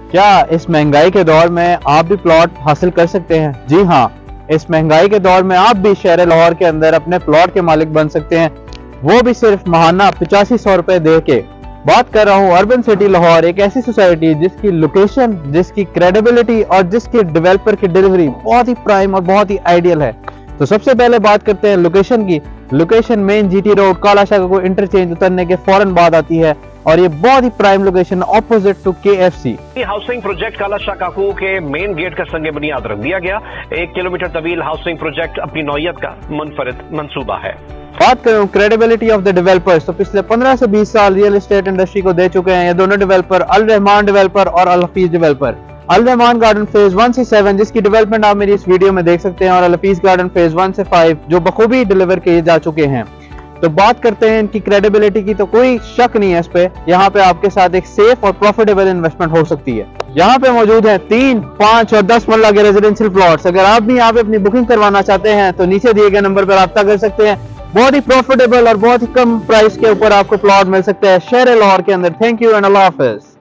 क्या इस महंगाई के दौर में आप भी प्लॉट हासिल कर सकते हैं? जी हाँ, इस महंगाई के दौर में आप भी शहर लाहौर के अंदर अपने प्लॉट के मालिक बन सकते हैं, वो भी सिर्फ माहाना 8500 रुपए दे के। बात कर रहा हूँ अर्बन सिटी लाहौर, एक ऐसी सोसाइटी जिसकी लोकेशन, जिसकी क्रेडिबिलिटी और जिसकी डेवलपर की डिलीवरी बहुत ही प्राइम और बहुत ही आइडियल है। तो सबसे पहले बात करते हैं लोकेशन की। लोकेशन मेन जीटी रोड काला शाका इंटरचेंज उतरने के फौरन बाद आती है और ये बहुत ही prime location opposite to KFC। Housing project Kala Shah Kaku के मेन गेट का संग बुनियाद रख दिया गया। 1 किलोमीटर तवील हाउसिंग प्रोजेक्ट अपनी नौयत का मुनफरिद मंसूबा है। बात करूं क्रेडिबिलिटी ऑफ द डेवलपर्स, तो पिछले 15 से 20 साल रियल एस्टेट इंडस्ट्री को दे चुके हैं ये दोनों डेवलपर, अल रहमान डेवलपर और Al Hafeez developer. Al Rahman garden phase 1 से 7 जिसकी डेवलपमेंट आप मेरी इस वीडियो में देख सकते हैं, और अल हफीज गार्डन फेज 1 से 5 जो बखूबी डिलीवर किए जा चुके हैं। तो बात करते हैं इनकी क्रेडिबिलिटी की, तो कोई शक नहीं है इस पे। यहाँ पे आपके साथ एक सेफ और प्रॉफिटेबल इन्वेस्टमेंट हो सकती है। यहाँ पे मौजूद है 3, 5 और 10 मरला के रेजिडेंशियल प्लॉट्स। अगर आप भी यहाँ पे अपनी बुकिंग करवाना चाहते हैं तो नीचे दिए गए नंबर पर रब्ता कर सकते हैं। बहुत ही प्रॉफिटेबल और बहुत ही कम प्राइस के ऊपर आपको प्लॉट मिल सकता है शहर लाहौर के अंदर। थैंक यू एंड अल्लाह हाफिज।